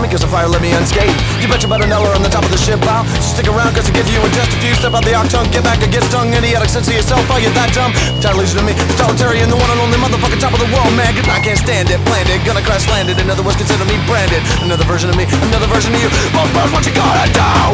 me cause the fire let me unscathed. You bet your better know we're on the top of the ship pile. So stick around cause I give you in just a few. Step out the octung, get back or get stung. Idiotic sense of yourself, are you that dumb? Title legion to me, totalitarian, the one and only motherfucking top of the world, man. I can't stand it, planned it, gonna crash landed. In other words, consider me branded. Another version of me, another version of you. Both birds, what you gotta die.